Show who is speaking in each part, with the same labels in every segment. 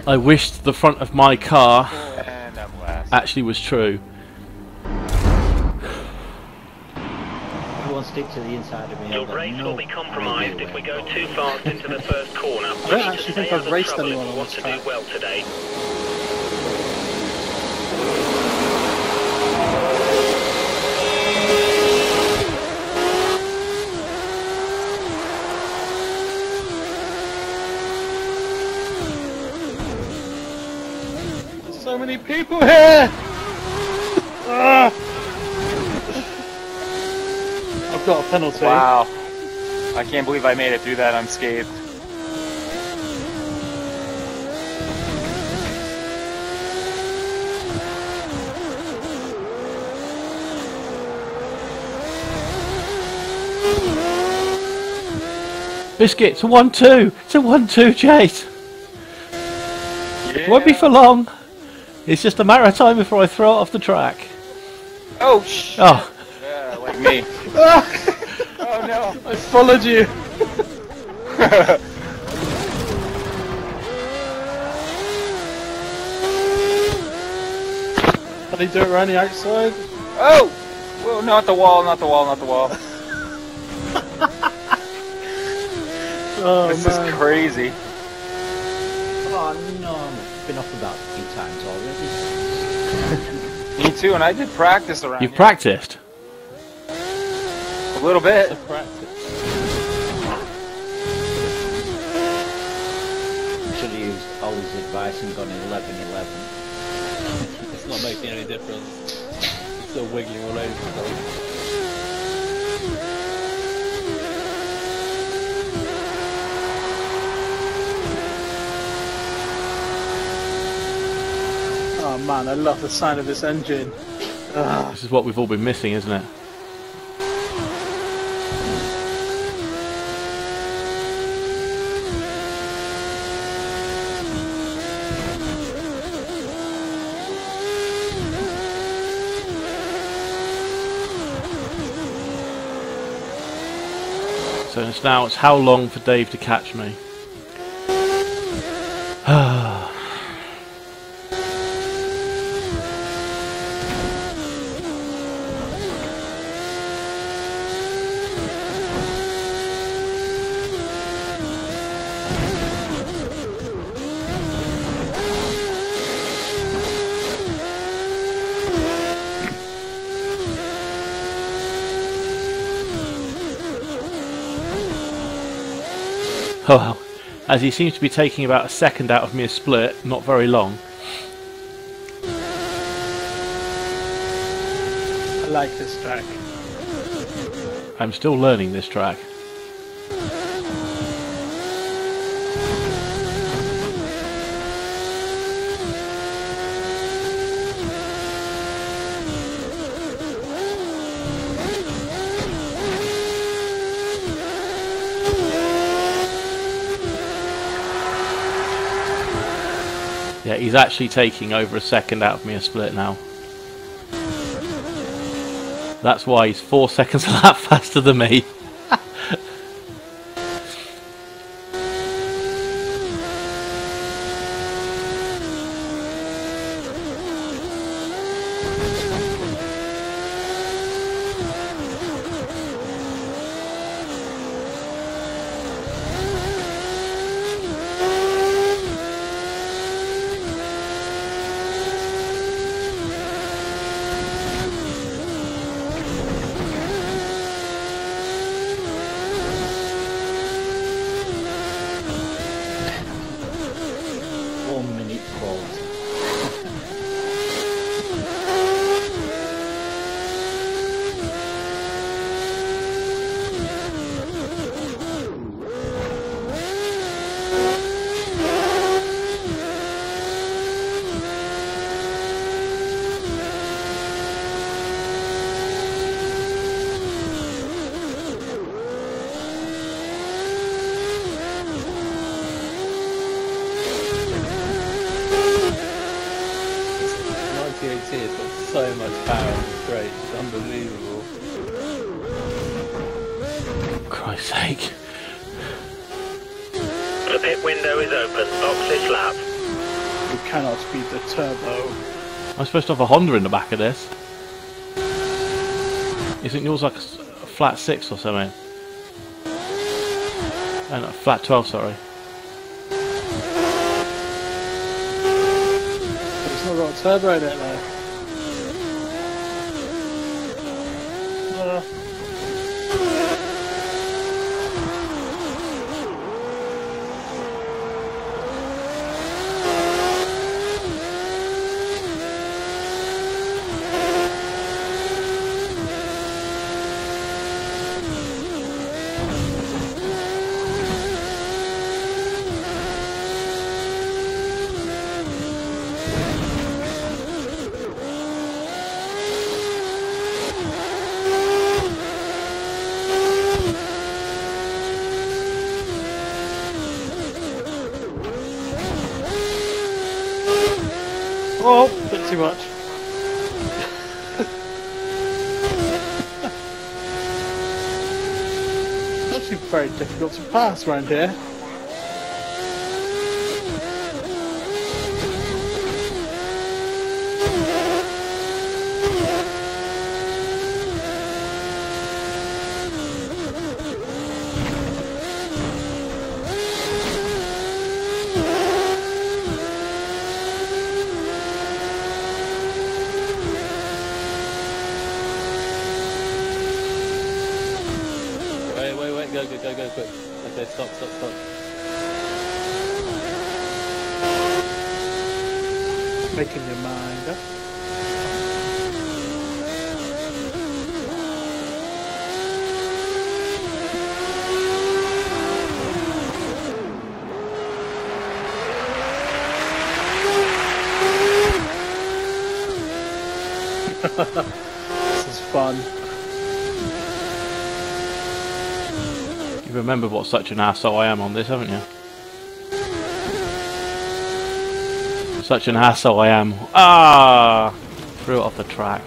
Speaker 1: I wished the front of my car
Speaker 2: And I'm last.
Speaker 1: actually was true.
Speaker 3: Everyone stick to the inside of me.
Speaker 4: Your race will be compromised if we go too fast into the first corner.
Speaker 5: I don't actually think I've raced anyone on this
Speaker 4: to
Speaker 5: track.
Speaker 4: do well today.
Speaker 5: There's so many people here! Ah! I've got a penalty.
Speaker 2: Wow. I can't believe I made it through that unscathed.
Speaker 1: Biscuit, it's a 1-2. It's a 1-2 chase.
Speaker 2: Yeah.
Speaker 1: Won't be for long. It's just a matter of time before I throw it off the track.
Speaker 2: Oh, shit.
Speaker 1: Oh,
Speaker 2: Yeah, like me. Oh, no.
Speaker 5: I followed you! How do you do it around the outside?
Speaker 2: Oh! Whoa, not the wall, not the wall, not the wall.
Speaker 5: Oh
Speaker 2: This
Speaker 5: man.
Speaker 2: is crazy.
Speaker 3: Oh no, I've been off about 3 times already.
Speaker 2: Me too, and I did practice around
Speaker 1: you've
Speaker 2: here.
Speaker 1: practiced.
Speaker 2: A little bit.
Speaker 5: Practice.
Speaker 3: Should have used Ollie's advice and gone in 11-11.
Speaker 6: It's not making any difference. It's still wiggling all over the place.
Speaker 5: Oh man, I love the sound of this engine. Ah.
Speaker 1: This is what we've all been missing, isn't it? So it's how long for Dave to catch me? Oh well, as he seems to be taking about a second out of me a split, not very long.
Speaker 5: I like this track.
Speaker 1: I'm still learning this track. Yeah, he's actually taking over a second out of me a split now. That's why he's 4 seconds a lap faster than me.
Speaker 6: It's got so much power and it's great, it's unbelievable.
Speaker 1: Christ's sake.
Speaker 4: The pit window is open. Box this lap.
Speaker 5: cannot beat the turbo.
Speaker 1: I'm supposed to have a Honda in the back of this. Isn't yours like a flat 6 or something? Oh, no, flat 12, sorry.
Speaker 5: It's not got a turbo in it though. Oh, a bit too much. It's actually very difficult to pass around here.
Speaker 6: Wait, go, quick. Okay, stop.
Speaker 5: Making your mind up. This is fun.
Speaker 1: You remember what such an arsehole I am on this, haven't you? Such an arsehole I am. Ah! Threw it off the track.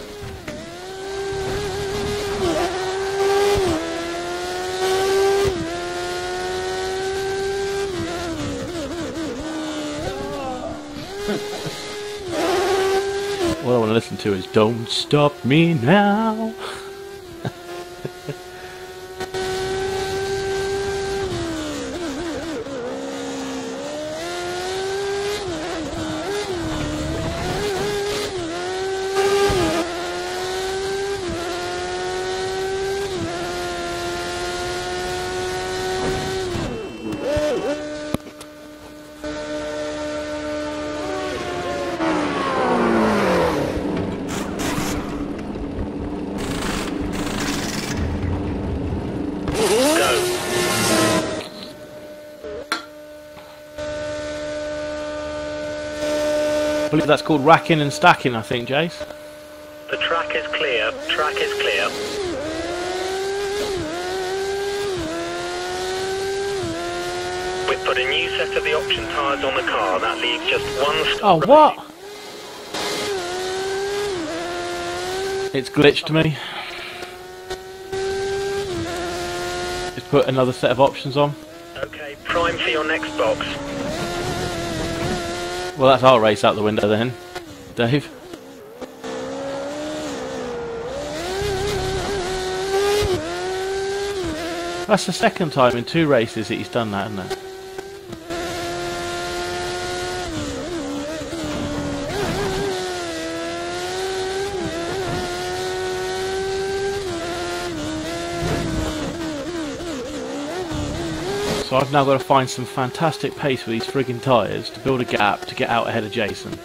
Speaker 1: What I want to listen to is "Don't Stop Me Now." I believe that's called racking and stacking, I think, Jace.
Speaker 4: The track is clear. Track is clear. We've put a new set of the option tyres on the car. That leaves just one stop.
Speaker 1: Oh, what? It's glitched me. It's put another set of options on.
Speaker 4: Okay, prime for your next box.
Speaker 1: Well, that's our race out the window then, Dave. That's the second time in 2 races that he's done that, isn't it? So I've now got to find some fantastic pace with these friggin' tyres to build a gap to get out ahead of Jason.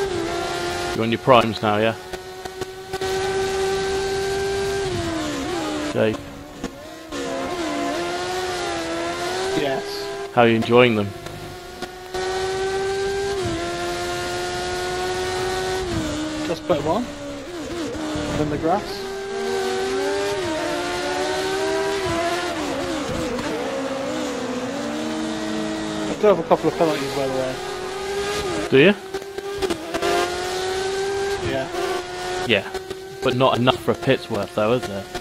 Speaker 1: You're on your primes now, yeah? Dave?
Speaker 5: Yes.
Speaker 1: How are you enjoying them?
Speaker 5: Just put them on. In the grass. I do have a couple of penalties, by the way.
Speaker 1: Do you?
Speaker 5: Yeah.
Speaker 1: Yeah. But not enough for a pit's worth though, is there?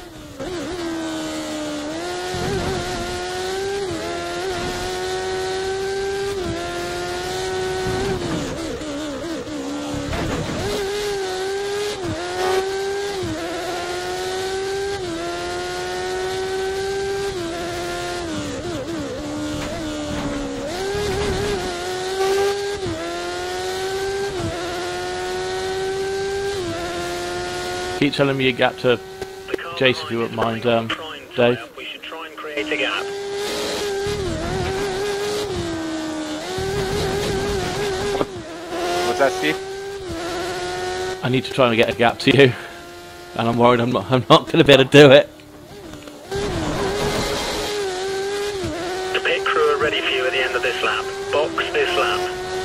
Speaker 1: Keep telling me your gap to Jace if you wouldn't mind, Dave.
Speaker 4: We should try and create a gap.
Speaker 2: What's that, Steve?
Speaker 1: I need to try and get a gap to you, and I'm worried I'm not going to be able to do it.
Speaker 4: The pit crew are ready for you at the end of this lap. Box this lap.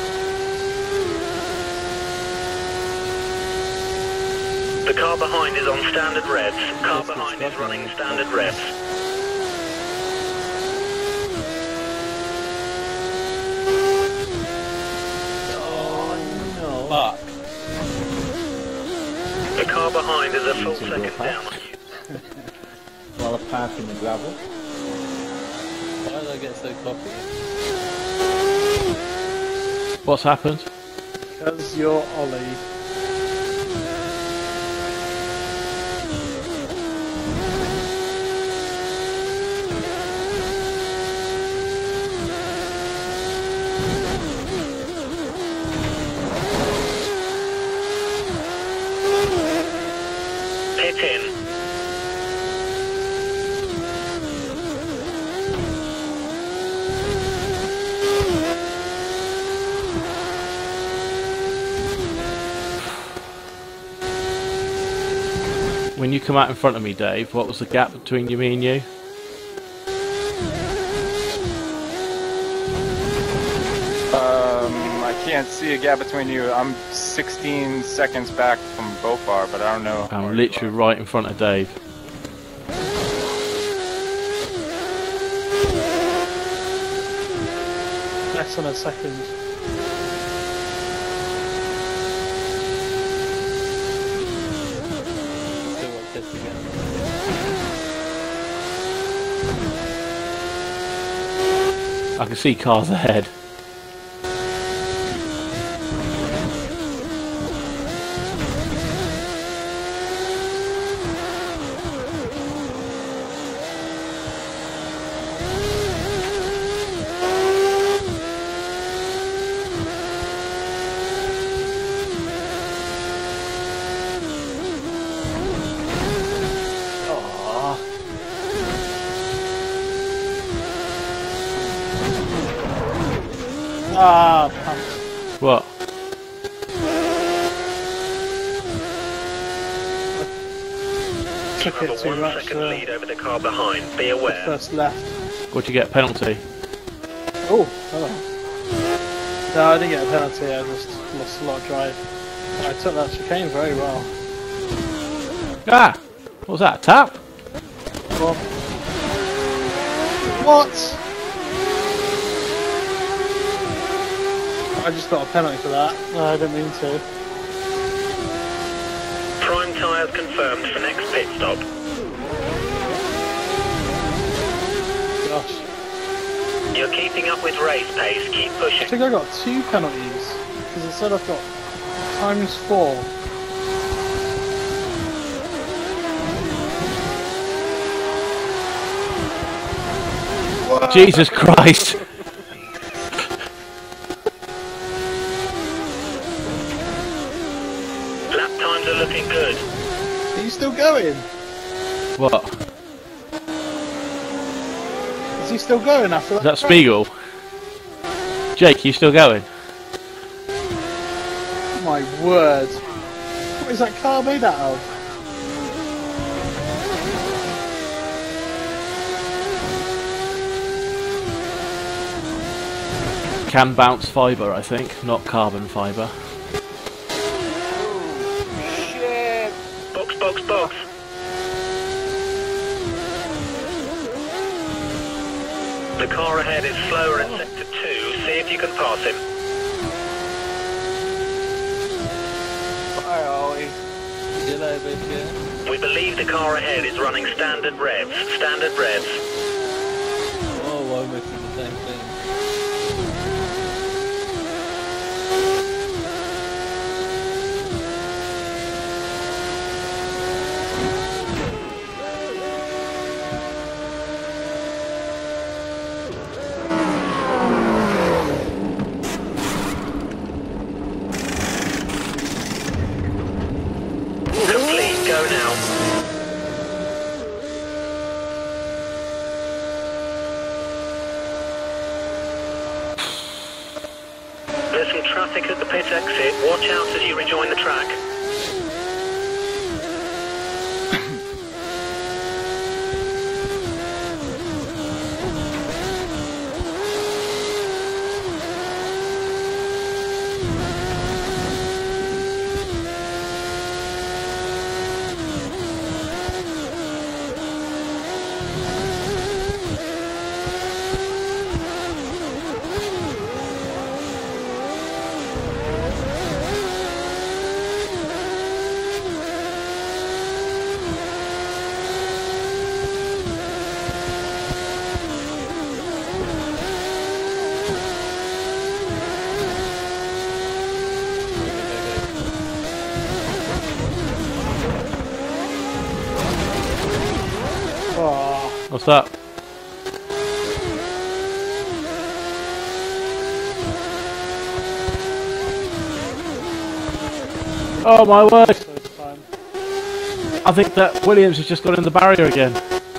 Speaker 4: The car behind is on standard revs. Car behind is running standard revs.
Speaker 6: Fuck.
Speaker 4: The car behind is a full second down on you.
Speaker 3: While I park in the gravel.
Speaker 6: Why did I get so cocky?
Speaker 1: What's happened?
Speaker 5: Because you're Ollie.
Speaker 4: Pit in.
Speaker 1: When you come out in front of me, Dave, what was the gap between me and you?
Speaker 2: I can't see a gap between you. I'm 16 seconds back from Bofar, but I don't know.
Speaker 1: I'm literally right in front of Dave.
Speaker 5: Less than a second.
Speaker 6: Still got pissed again.
Speaker 1: I can see cars ahead.
Speaker 5: Ah, pants.
Speaker 1: What?
Speaker 5: Took
Speaker 4: Have
Speaker 5: it
Speaker 4: a
Speaker 5: too
Speaker 4: 1
Speaker 5: much
Speaker 4: second lead over the car behind. Be aware.
Speaker 5: first left.
Speaker 1: What'd you get? Penalty?
Speaker 5: Oh, hello. No, I didn't get a penalty, I just lost a lot of drive. I took that chicane very well.
Speaker 1: Ah! What was that? A tap?
Speaker 5: Well, what? I just got a penalty for that. No, I didn't mean to.
Speaker 4: Prime tyres confirmed for next pit stop.
Speaker 5: Gosh.
Speaker 4: You're keeping up with race pace. Keep
Speaker 5: I
Speaker 4: pushing.
Speaker 5: think I got 2 penalties. Because it said I've got ×4.
Speaker 1: Jesus Christ!
Speaker 4: Lap times are looking good.
Speaker 5: Are you still going?
Speaker 1: What?
Speaker 5: Is he still going after that?
Speaker 1: Is that Spiegel? Jake, you still going?
Speaker 5: My word. What is that car made out of?
Speaker 1: can bounce fibre, I think, not carbon fibre.
Speaker 2: Shit!
Speaker 4: Box, box, box. The car ahead is slower in sector 2. See if you can pass him.
Speaker 2: Bye, Ollie.
Speaker 6: Hello, bitch.
Speaker 4: We believe the car ahead is running standard revs. Standard revs.
Speaker 6: Oh, I'm missing the same thing.
Speaker 4: Complete, go now. There's some traffic at the pit exit. Watch out as you rejoin the track.
Speaker 5: Oh,
Speaker 1: What's that? Oh my word!
Speaker 5: so it's fine.
Speaker 1: I think that Williams has just got in the barrier again.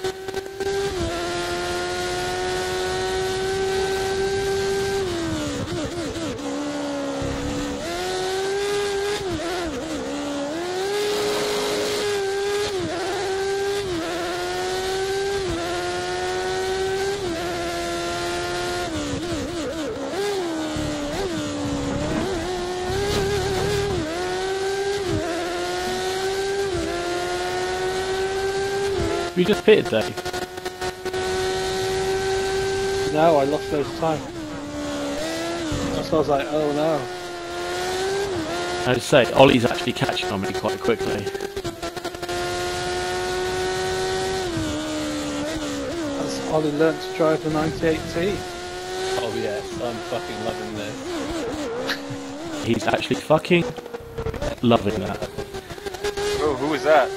Speaker 1: You just pitted, Dave.
Speaker 5: No, I lost loads of time. That's why I was like, oh no.
Speaker 1: I'd say Ollie's actually catching on me quite quickly.
Speaker 5: That's Ollie learnt to drive the 98T.
Speaker 6: Oh yes, I'm fucking loving this.
Speaker 1: He's actually fucking loving that.
Speaker 2: Oh, who was that?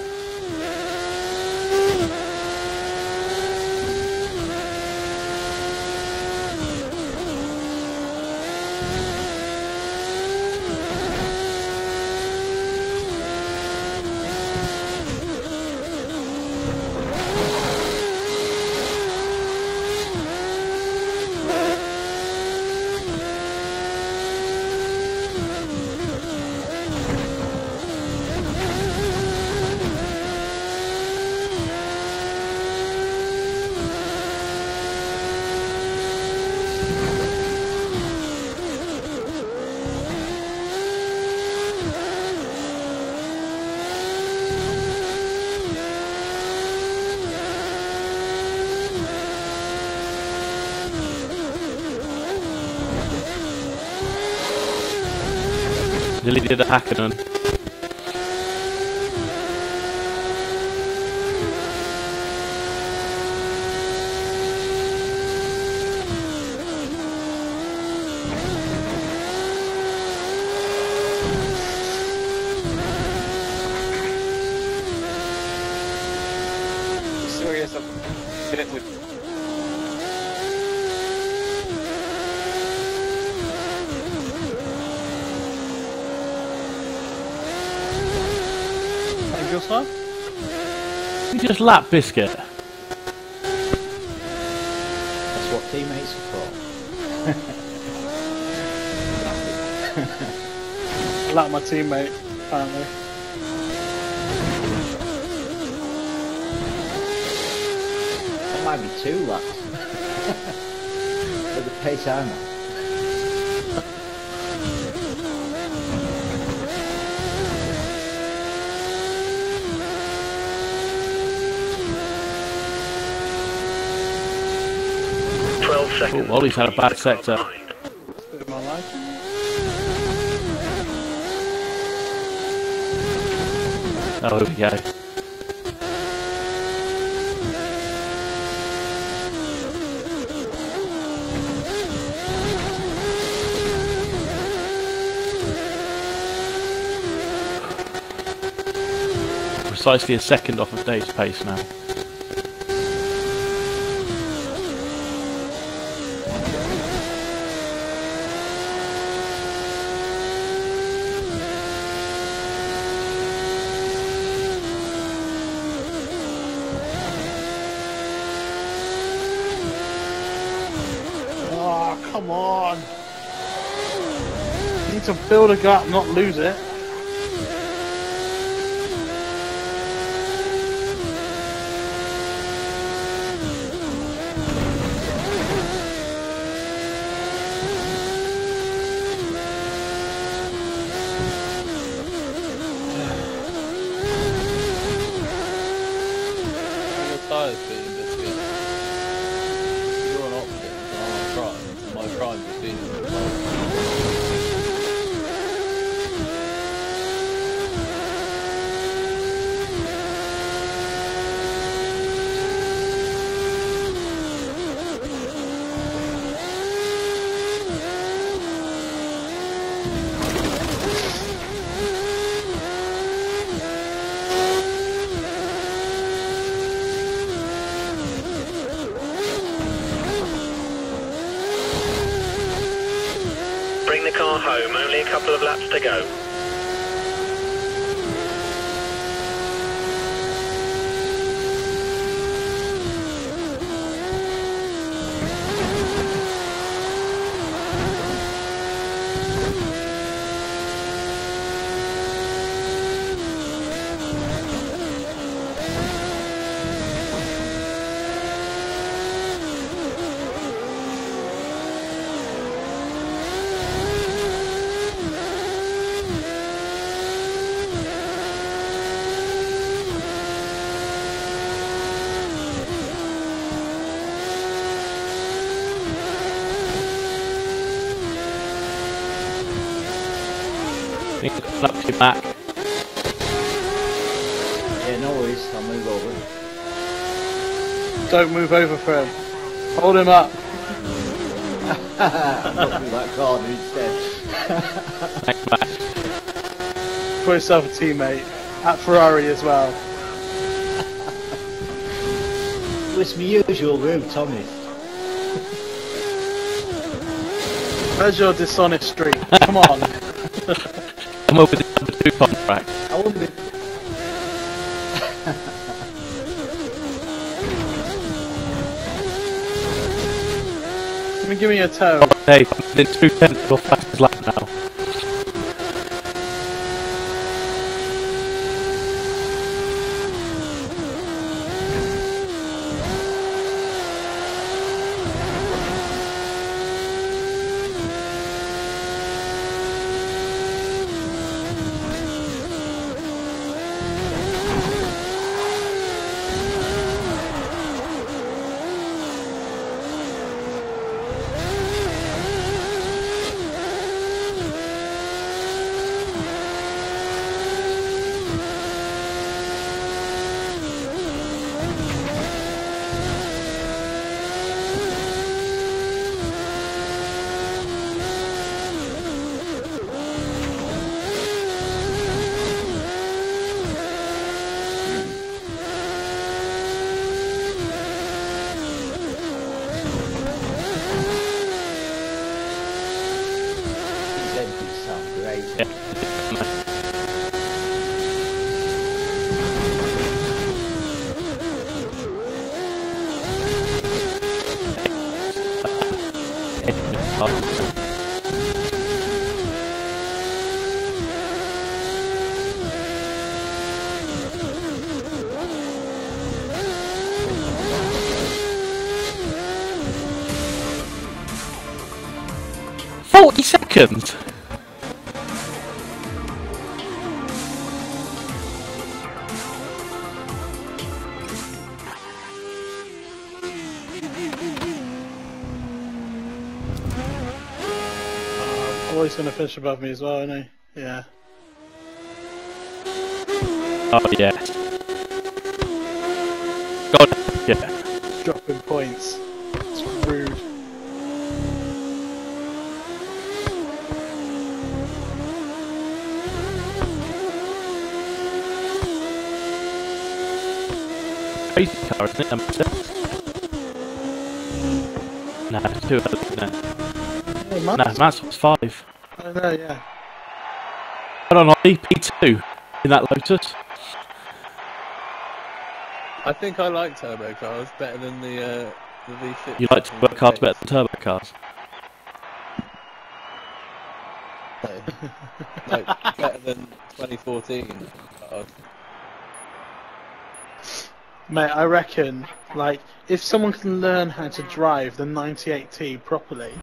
Speaker 1: Nearly did a Hackenen.
Speaker 2: Serious a bit with.
Speaker 5: Thank you, sir.
Speaker 1: You just lap Biscuit.
Speaker 3: That's what teammates are for.
Speaker 5: I like my teammate, apparently.
Speaker 3: That might be 2 laps. With the pace I'm on.
Speaker 4: seconds.
Speaker 1: Ollie's had a
Speaker 4: to
Speaker 1: bad
Speaker 4: leave the car
Speaker 1: sector.
Speaker 4: behind.
Speaker 5: Bit of my life.
Speaker 1: Oh, here we go. Precisely a second off of Dave's pace now.
Speaker 5: Oh, come on. You need to build a gap, not lose it.
Speaker 6: Your tyres being biscuit. You're an option, I'm on prime. My prime is being
Speaker 4: Bring the car home, only a couple of laps to go.
Speaker 1: Up to your back.
Speaker 3: Yeah, no worries, I'll move over.
Speaker 5: Don't move over for him. Hold him up.
Speaker 3: I'll do that corner instead.
Speaker 1: Back.
Speaker 5: Put yourself a teammate. At Ferrari as well.
Speaker 3: It's my usual route, Tommy.
Speaker 5: Where's your dishonest streak? Come on.
Speaker 1: I'm over the number 2 contract.
Speaker 3: I wouldn't be...
Speaker 5: Give me a toe.
Speaker 1: Dave, I'm within 2/10 of your fastest lap now.
Speaker 3: These engines sound great.
Speaker 1: Seconds.
Speaker 5: Roy's going to finish above me as well, isn't he? Yeah.
Speaker 1: Oh yeah. God, yeah.
Speaker 5: Dropping points. It's rude.
Speaker 1: Crazy car, isn't it? That makes sense. No, it's too early, no.
Speaker 5: Hey,
Speaker 1: No,
Speaker 5: Matt's...
Speaker 1: Matt's was 5.
Speaker 5: I know, yeah.
Speaker 1: Hold on, Ollie, P2 in that Lotus.
Speaker 6: I think I like turbo cars better than the V6.
Speaker 1: You like turbo cars better than turbo cars?
Speaker 6: Like, better than 2014 cars.
Speaker 5: Mate, I reckon, like, if someone can learn how to drive the 98T properly,